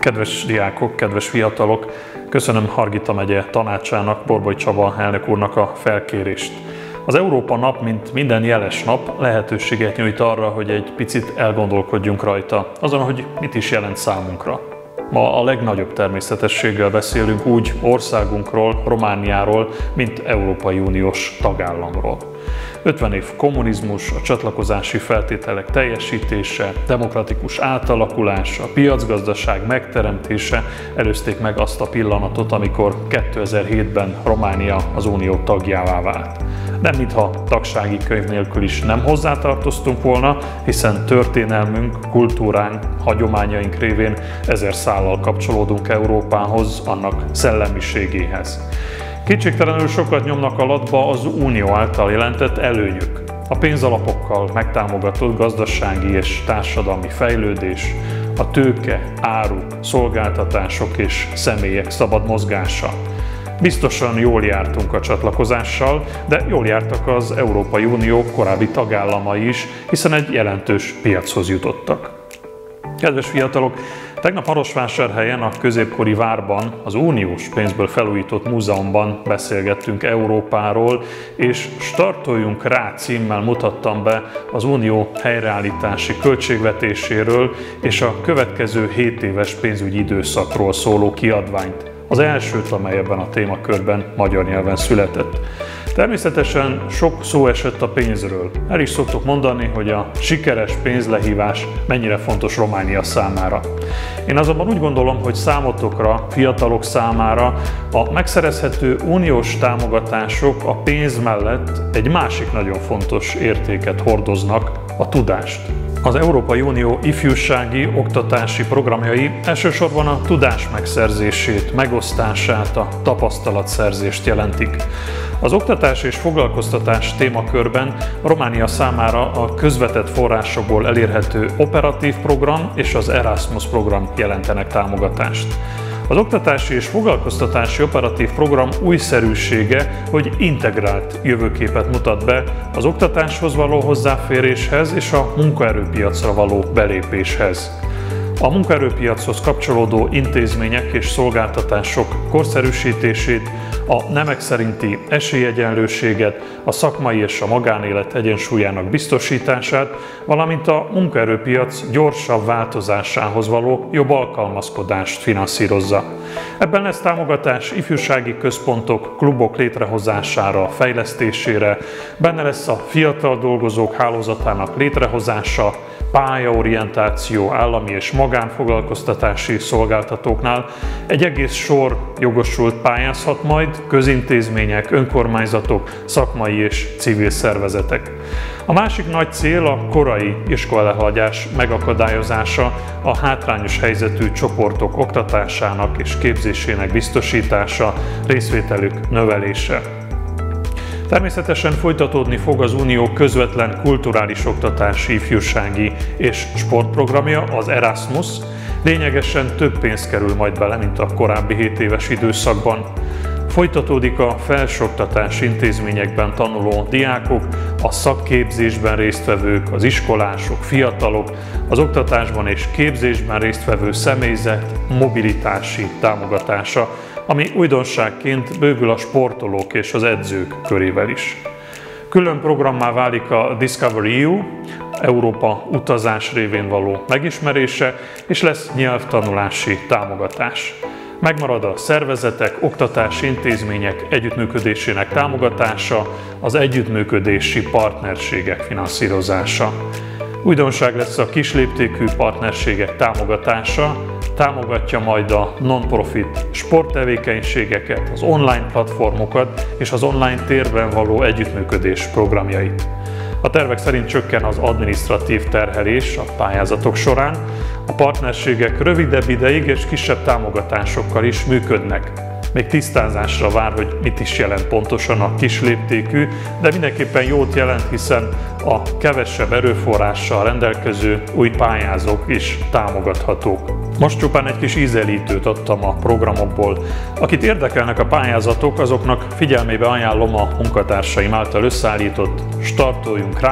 Kedves diákok, kedves fiatalok, köszönöm Hargita megye tanácsának, Borbóly Csaba elnök úrnak a felkérést. Az Európa nap, mint minden jeles nap, lehetőséget nyújt arra, hogy egy picit elgondolkodjunk rajta, azon, hogy mit is jelent számunkra. Ma a legnagyobb természetességgel beszélünk úgy országunkról, Romániáról, mint Európai Uniós tagállamról. 50 év kommunizmus, a csatlakozási feltételek teljesítése, demokratikus átalakulás, a piacgazdaság megteremtése előzték meg azt a pillanatot, amikor 2007-ben Románia az Unió tagjává vált. Nem mintha tagsági könyv nélkül is nem hozzátartoztunk volna, hiszen történelmünk, kultúránk, hagyományaink révén ezer szállal kapcsolódunk Európához, annak szellemiségéhez. Kétségtelenül sokat nyomnak alatba az Unió által jelentett előnyök. A pénzalapokkal megtámogatott gazdasági és társadalmi fejlődés, a tőke, áruk, szolgáltatások és személyek szabad mozgása. Biztosan jól jártunk a csatlakozással, de jól jártak az Európai Unió korábbi tagállamai is, hiszen egy jelentős piachoz jutottak. Kedves fiatalok, tegnap Marosvásárhelyen a középkori várban, az uniós pénzből felújított múzeumban beszélgettünk Európáról, és Startoljunk rá címmel mutattam be az unió helyreállítási költségvetéséről és a következő 7 éves pénzügyi időszakról szóló kiadványt. Az elsőt, amely ebben a témakörben magyar nyelven született. Természetesen sok szó esett a pénzről. El is szoktuk mondani, hogy a sikeres pénzlehívás mennyire fontos Románia számára. Én azonban úgy gondolom, hogy számotokra, fiatalok számára a megszerezhető uniós támogatások a pénz mellett egy másik nagyon fontos értéket hordoznak, a tudást. Az Európai Unió ifjúsági, oktatási programjai elsősorban a tudás megszerzését, megosztását, a tapasztalatszerzést jelentik. Az oktatás és foglalkoztatás témakörben Románia számára a közvetett forrásokból elérhető operatív program és az Erasmus program jelentenek támogatást. Az oktatási és foglalkoztatási operatív program újszerűsége, hogy integrált jövőképet mutat be az oktatáshoz való hozzáféréshez és a munkaerőpiacra való belépéshez. A munkaerőpiachoz kapcsolódó intézmények és szolgáltatások korszerűsítését, a nemek szerinti esélyegyenlőséget, a szakmai és a magánélet egyensúlyának biztosítását, valamint a munkaerőpiac gyorsabb változásához való jobb alkalmazkodást finanszírozza. Ebben lesz támogatás ifjúsági központok, klubok létrehozására, fejlesztésére, benne lesz a fiatal dolgozók hálózatának létrehozása, pályaorientáció állami és magánfoglalkoztatási szolgáltatóknál. Egy egész sor jogosult pályázhat majd, közintézmények, önkormányzatok, szakmai és civil szervezetek. A másik nagy cél a korai iskolaelhagyás megakadályozása, a hátrányos helyzetű csoportok oktatásának és képzésének biztosítása, részvételük növelése. Természetesen folytatódni fog az Unió közvetlen kulturális oktatási, ifjúsági és sportprogramja, az Erasmus. Lényegesen több pénz kerül majd bele, mint a korábbi 7 éves időszakban. Folytatódik a felsőoktatási intézményekben tanuló diákok, a szakképzésben résztvevők, az iskolások, fiatalok, az oktatásban és képzésben résztvevő személyzet mobilitási támogatása, ami újdonságként bővül a sportolók és az edzők körével is. Külön programmá válik a Discover EU, Európa utazás révén való megismerése, és lesz nyelvtanulási támogatás. Megmarad a szervezetek, oktatási intézmények együttműködésének támogatása, az együttműködési partnerségek finanszírozása. Újdonság lesz a kisléptékű partnerségek támogatása, támogatja majd a non-profit sporttevékenységeket, az online platformokat és az online térben való együttműködés programjait. A tervek szerint csökken az adminisztratív terhelés a pályázatok során, a partnerségek rövidebb ideig és kisebb támogatásokkal is működnek. Még tisztázásra vár, hogy mit is jelent pontosan a kisléptékű, de mindenképpen jót jelent, hiszen a kevesebb erőforrással rendelkező új pályázók is támogathatók. Most csupán egy kis ízelítőt adtam a programokból. Akit érdekelnek a pályázatok, azoknak figyelmébe ajánlom a munkatársaim által összeállított Startoljunk rá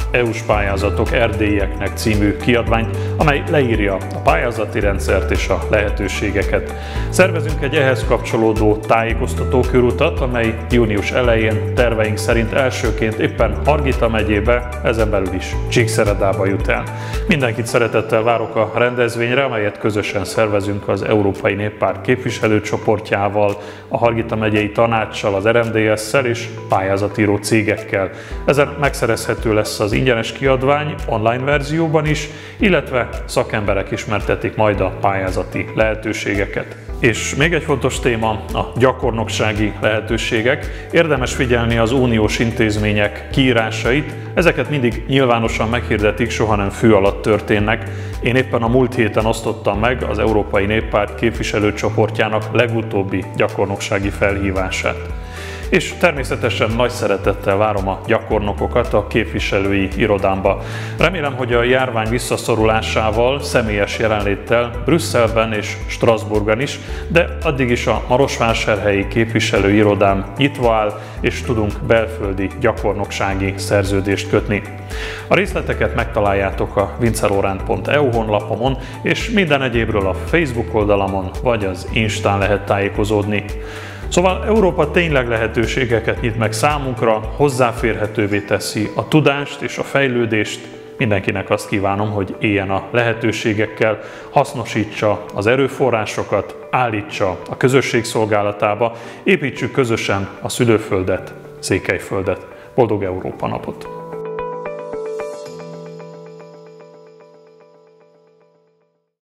EU-s pályázatok erdélyeknek című kiadványt, amely leírja a pályázati rendszert és a lehetőségeket. Szervezünk egy ehhez kapcsolódó tájékoztató körutat, amely június elején terveink szerint elsőként éppen Hargita megyébe, ezen belül is Csíkszeredába jut el. Mindenkit szeretettel várok a rendezvényre, amelyet közösen szervezünk az Európai Néppárt képviselőcsoportjával, a Hargita megyei tanácssal, az RMDS-szel és pályázatíró cégekkel. Ezen megszerezhető lesz az ingyenes kiadvány online verzióban is, illetve szakemberek ismertetik majd a pályázati lehetőségeket. És még egy fontos téma, a gyakornoksági lehetőségek. Érdemes figyelni az uniós intézmények kiírásait, ezeket mindig nyilvánosan meghirdetik, soha nem fű alatt történnek. Én éppen a múlt héten osztottam meg az Európai Néppárt képviselőcsoportjának legutóbbi gyakornoksági felhívását. És természetesen nagy szeretettel várom a gyakornokokat a képviselői irodámba. Remélem, hogy a járvány visszaszorulásával, személyes jelenléttel Brüsszelben és Strasbourgban is, de addig is a marosvásárhelyi képviselői irodám nyitva áll, és tudunk belföldi gyakornoksági szerződést kötni. A részleteket megtaláljátok a vincelorant.eu honlapomon, és minden egyébről a Facebook oldalamon vagy az Instán lehet tájékozódni. Szóval Európa tényleg lehetőségeket nyit meg számunkra, hozzáférhetővé teszi a tudást és a fejlődést. Mindenkinek azt kívánom, hogy éljen a lehetőségekkel, hasznosítsa az erőforrásokat, állítsa a közösség szolgálatába, építsük közösen a szülőföldet, Székelyföldet. Boldog Európa napot!